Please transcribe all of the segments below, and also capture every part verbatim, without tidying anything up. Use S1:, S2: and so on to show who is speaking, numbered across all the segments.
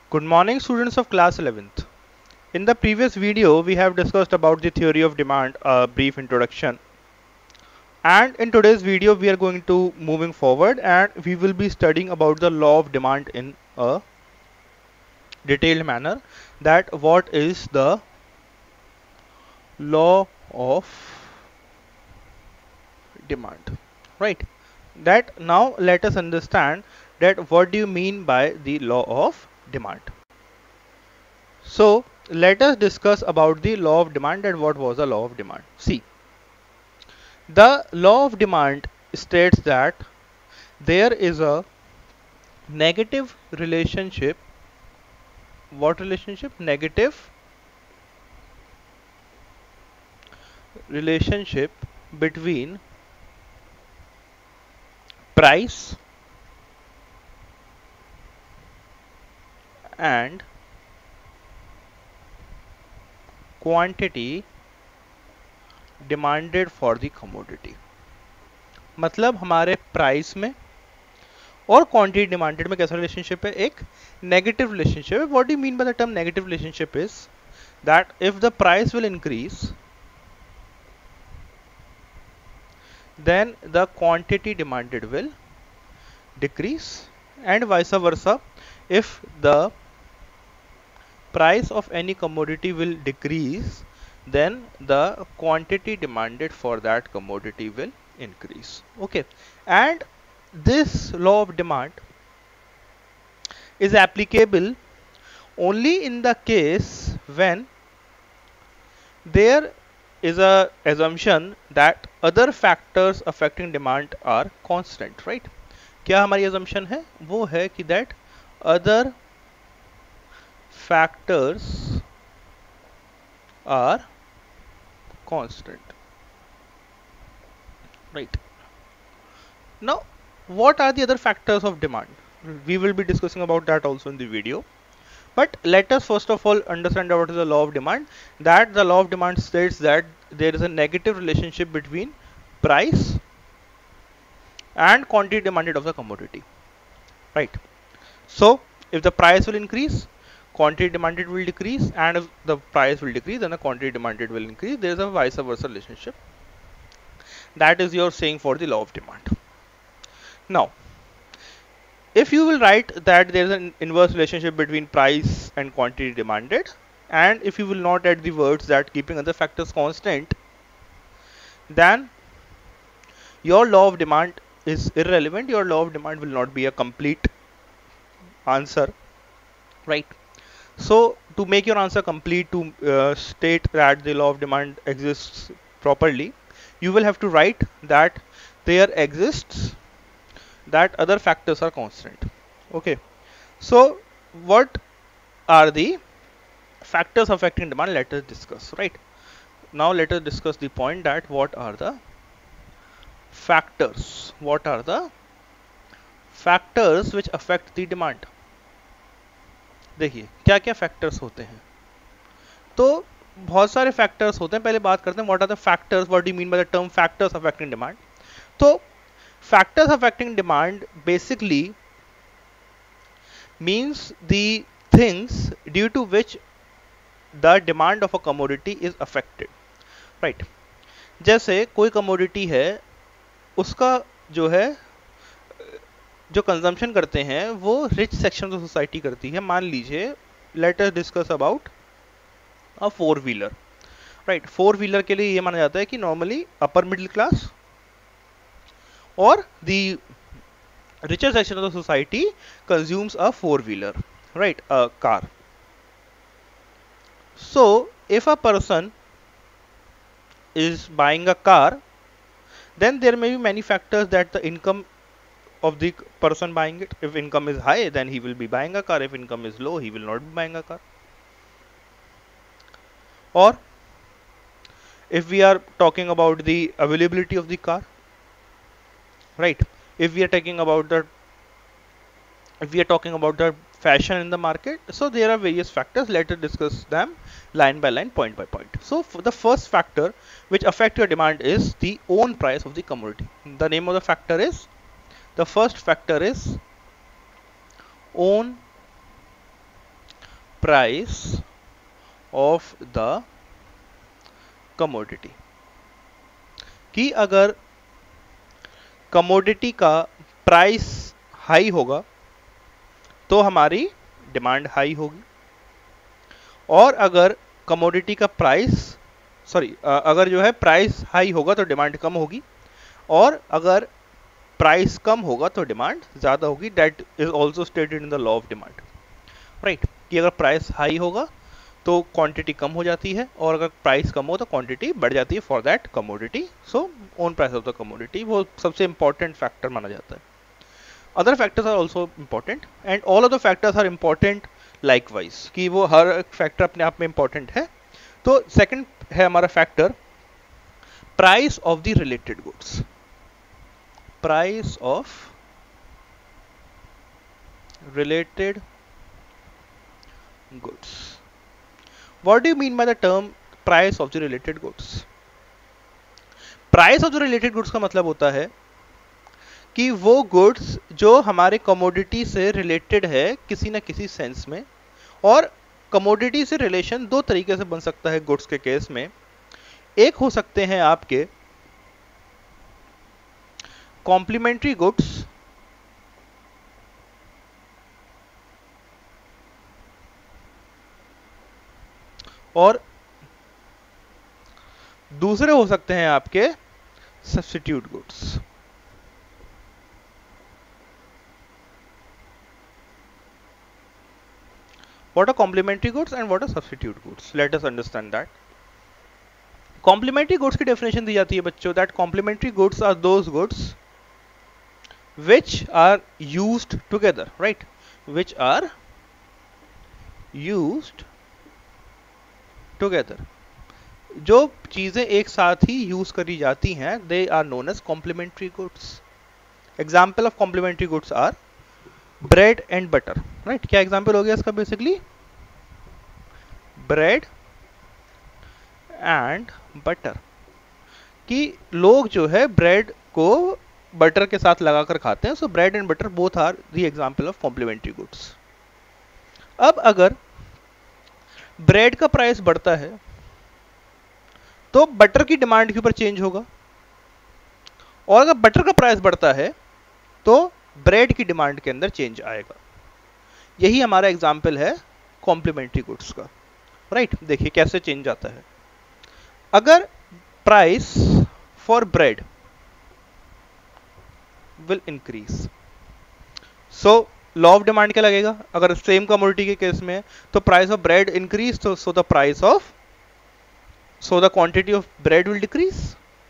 S1: Good morning, students of class eleventh. In the previous video, we have discussed about the theory of demand, a brief introduction. And in today's video, we are going to moving forward and we will be studying about the law of demand in a detailed manner. That what is the law of demand, right? That now let us understand that what do you mean by the law of demand. So let us discuss about the law of demand and what was the law of demand. See, the law of demand states that there is a negative relationship. What relationship? Negative relationship between price and quantity demanded for the commodity. मतलब हमारे price में और quantity demanded में कैसा relationship है? एक negative relationship है. What do you mean by the term negative relationship is that if the price will increase then the quantity demanded will decrease, and vice versa. If the price of any commodity will decrease, then the quantity demanded for that commodity will increase. Okay, and this law of demand is applicable only in the case when there is a assumption that other factors affecting demand are constant, right? क्या हमारी assumption है? वो है कि that other factors are constant, right? Now, what are the other factors of demand? We will be discussing about that also in the video. But let us first of all understand what is the law of demand. That the law of demand states that there is a negative relationship between price and quantity demanded of the commodity, right? So if the price will increase, quantity demanded will decrease, and if the price will decrease, then the quantity demanded will increase. There is a vice versa relationship. That is your saying for the law of demand. Now, if you will write that there is an inverse relationship between price and quantity demanded, and if you will not add the words that keeping other factors constant, then your law of demand is irrelevant. Your law of demand will not be a complete answer, right? So to make your answer complete, to uh, state that the law of demand exists properly, you will have to write that there exists that other factors are constant. Okay, so what are the factors affecting demand? Let us discuss. Right now, let us discuss the point that what are the factors. What are the factors which affect the demand? देखिए क्या क्या factors होते हैं. तो बहुत सारे factors होते हैं. पहले बात करते हैं what are the factors. What do you mean by the term factors affecting demand? तो factors affecting demand basically means the things due to which the demand of a commodity is affected, right? जैसे कोई commodity है, उसका जो है जो consumption करते हैं वो रिच सेक्शन ऑफ सोसाइटी करती है. मान लीजिए let us discuss about a four wheeler, right? Four wheeler के लिए ये माना जाता है कि normally upper middle class or the richer section of the society consumes a four wheeler, right? A car. So if a person is buying a car, then there may be many factors that the income of the person buying it. If income is high, then he will be buying a car. If income is low, he will not be buying a car. Or if we are talking about the availability of the car, right? If we are talking about the if we are talking about the fashion in the market, so there are various factors. Let us discuss them line by line, point by point. So for the first factor which affect your demand is the own price of the commodity. The name of the factor is, the first factor is own price of the commodity, कि अगर commodity का price high होगा तो हमारी demand high होगी, और अगर commodity का प्राइस सॉरी अगर जो है प्राइस हाई होगा तो डिमांड कम होगी, और अगर प्राइस कम होगा तो डिमांड ज्यादा होगी। That is also stated in the law of demand, right, कि अगर प्राइस हाई होगा तो क्वांटिटी कम हो जाती है, और अगर प्राइस कम हो तो क्वांटिटी बढ़ जाती है for that commodity. So own price of the commodity वो सबसे इंपॉर्टेंट फैक्टर माना जाता है। Other factors are also important and all of the factors are important likewise, कि वो हर फैक्टर अपने आप में इंपॉर्टेंट है। तो सेकंड है हमारा factor price of the related goods, price of related goods. What do you mean by the term price of the related goods? Price of the related goods का मतलब होता है कि वो गुड्स जो हमारे कमोडिटी से रिलेटेड है किसी ना किसी सेंस में, और कमोडिटी से रिलेशन दो तरीके से बन सकता है गुड्स के केस में। एक हो सकते हैं आपके कॉम्प्लीमेंट्री गुड्स, और दूसरे हो सकते हैं आपके substitute goods. What are complementary goods and what are substitute goods? Let us understand that. Complementary goods की definition दी जाती है बच्चों, that complementary goods are those goods which are used together, right? Which are used together. जो चीजें एक साथ ही use करी जाती हैं, they are known as complementary goods. Example of complementary goods are bread and butter, right? क्या example हो गया इसका? बेसिकली ब्रेड एंड बटर, कि लोग जो है ब्रेड को बटर के साथ लगाकर खाते हैं। So bread and butter both are the example of complementary goods. अब अगर ब्रेड का प्राइस बढ़ता है तो बटर की डिमांड के ऊपर चेंज होगा, और अगर बटर का प्राइस बढ़ता है तो ब्रेड की डिमांड के अंदर चेंज आएगा। यही हमारा एग्जाम्पल है कॉम्प्लीमेंट्री गुड्स का, राइट right? देखिए कैसे चेंज आता है। अगर price for bread will increase, so law of demand क्या लगेगा? अगर सेम कमोडिटी के केस में तो प्राइस ऑफ ब्रेड इंक्रीज, तो so the price of so the quantity of bread will decrease.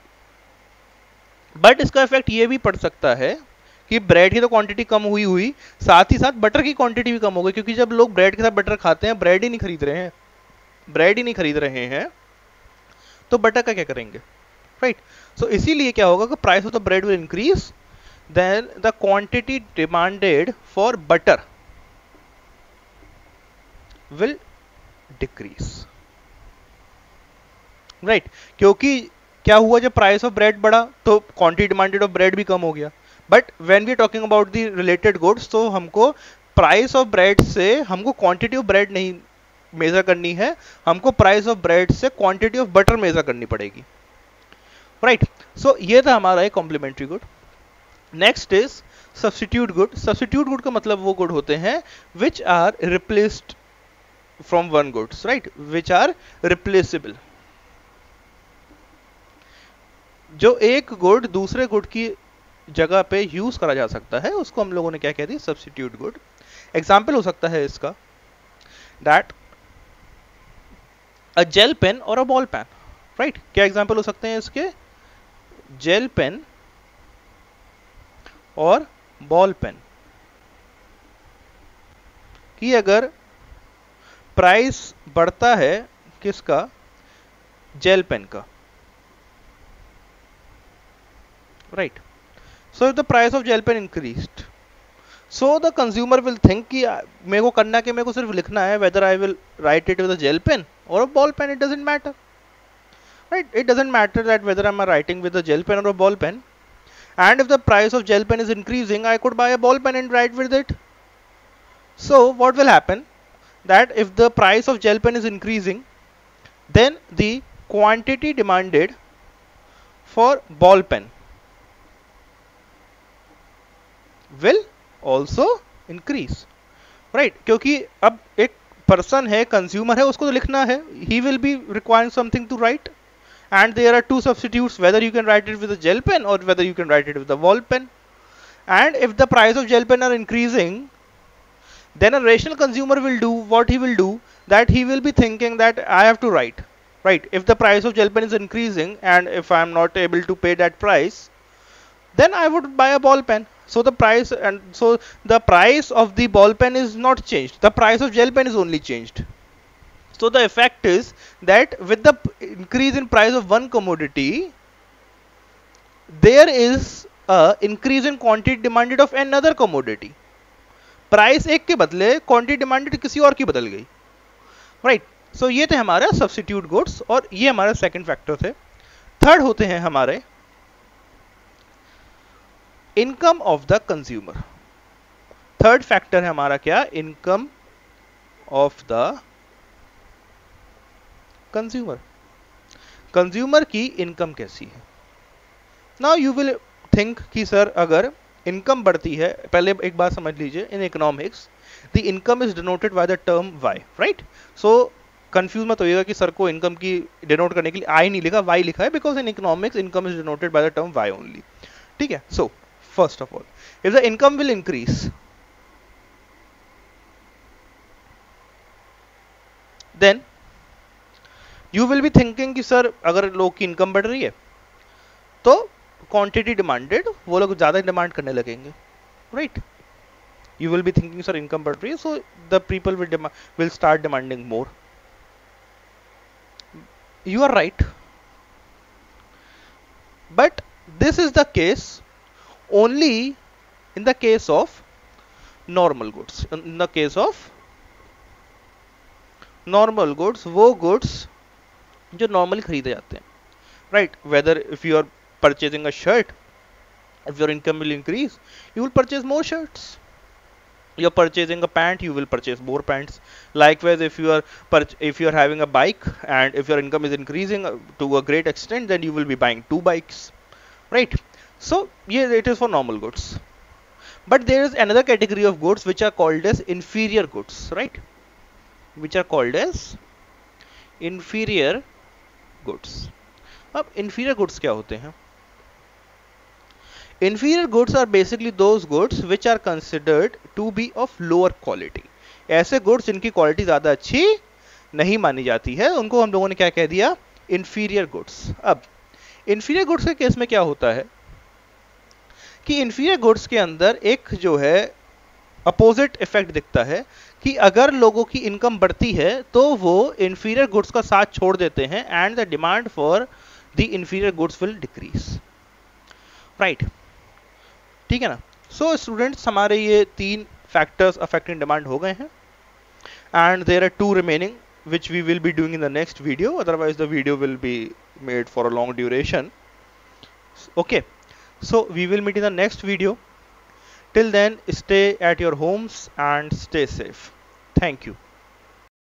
S1: But इसका इफेक्ट ये भी पड़ सकता है कि ब्रेड की तो क्वांटिटी कम हुई हुई साथ ही साथ बटर की क्वांटिटी भी कम हो गई, क्योंकि जब लोग ब्रेड के साथ बटर खाते हैं, ब्रेड ही नहीं खरीद रहे हैं ब्रेड ही नहीं खरीद रहे हैं तो बटर का क्या करेंगे, राइट? सो इसीलिए क्या होगा कि price of the bread will increase, then the quantity demanded for butter will decrease, right? क्योंकि क्या हुआ, जब प्राइस ऑफ ब्रेड बढ़ा तो क्वांटिटी डिमांडेड ऑफ ब्रेड भी कम हो गया। But when we are talking about the related goods, तो हमको प्राइस ऑफ ब्रेड से हमको क्वांटिटी ऑफ ब्रेड नहीं मेजर करनी है, हमको प्राइस ऑफ ब्रेड से क्वांटिटी ऑफ बटर मेजर करनी पड़ेगी, राइट? सो ये था हमारा एक complementary good. Next is substitute good. Substitute good का मतलब वो गुड होते हैं which are replaced from one goods, right? Which are replaceable. जो एक गुड दूसरे गुड की जगह पे यूज करा जा सकता है, उसको हम लोगों ने क्या कह दिया? Substitute good. एग्जाम्पल हो सकता है इसका दैट अ जेल पेन और अ बॉल पेन, राइट? क्या एग्जाम्पल हो सकते हैं इसके? जेल पेन और बॉल पेन कि अगर प्राइस बढ़ता है किसका? जेल पेन का, right? So if the price of gel pen increased, so the consumer will think कि मेरे को करना कि मेरे को सिर्फ लिखना है whether I will write it with a gel pen or a ball pen, it doesn't matter, right? It doesn't matter that whether I'm writing with a gel pen or a ball pen, and if the price of gel pen is increasing, I could buy a ball pen and write with it. So what will happen? that if the price of gel pen is increasing, then the quantity demanded for ball pen will also increase, right? क्योंकि अब एक person है, consumer है, उसको तो लिखना है, he will be requiring something to write, and there are two substitutes, whether you can write it with a gel pen or whether you can write it with a ball pen. And if the price of gel pen are increasing, then a rational consumer will do what he will do, that he will be thinking that I have to write, right? If the price of gel pen is increasing and if I am not able to pay that price, then I would buy a ball pen. So the price and so the price of the ball pen is not changed. The price of gel pen is only changed. So the effect is that with the increase in price of one commodity, there is a increase in quantity demanded of another commodity. Price एक के बदले quantity demanded किसी और की बदल गई, right? So ये थे हमारे सब्स्टिट्यूट गुड्स और ये हमारे सेकंड फैक्टर थे. थर्ड होते हैं हमारे income of the consumer. Third factor है हमारा क्या? Income of the consumer. Consumer की इनकम कैसी है? नाउ यू विल थिंक कि सर अगर इनकम बढ़ती है, पहले एक बात समझ लीजिए, in economics the income is denoted by the term Y, right? So confuse मत होइएगा कि सर को इनकम की डिनोट करने के लिए आई नहीं लिखा, वाई लिखा है, because in economics income is denoted by the term Y only, ठीक है? So first of all, if the income will increase, then you will be thinking कि सर अगर लोग की इनकम बढ़ रही है तो क्वांटिटी डिमांडेड, वो लोग ज्यादा डिमांड करने लगेंगे, right? You will be thinking sir income बढ़ रही है, so the people will will start demanding more. You are right, but this is the case only in the case of normal goods. In the case of normal goods, वो goods जो normally खरीदे जाते हैं, right? Whether if you are purchasing a shirt, if your income will increase, you will purchase more shirts. You're purchasing a pant, you will purchase more pants. Likewise, if you are if you are having a bike and if your income is increasing to a great extent, then you will be buying two bikes, right? So yeah, it is for normal goods. But there is another category of goods which are called as inferior goods, right? Which are called as inferior goods. अब inferior goods क्या होते हैं? Inferior goods are basically those goods which are considered to be of lower quality. ऐसे goods जिनकी quality ज्यादा अच्छी नहीं मानी जाती है, उनको हम लोगों ने क्या कह दिया? Inferior goods. अब inferior goods के केस में क्या होता है कि inferior goods के अंदर एक जो है अपोजिट इफेक्ट दिखता है कि अगर लोगों की इनकम बढ़ती है तो वो inferior goods का साथ छोड़ देते हैं and the demand for the inferior goods will decrease, right? ठीक है ना? सो स्टूडेंट्स, हमारे ये तीन फैक्टर्स अफेक्टिंग डिमांड हो गए हैं and there are two remaining which we will be doing in the next video, otherwise the video will be made for a long duration. Okay, so we will meet in the next video. Till then, stay at your homes and stay safe. Thank you.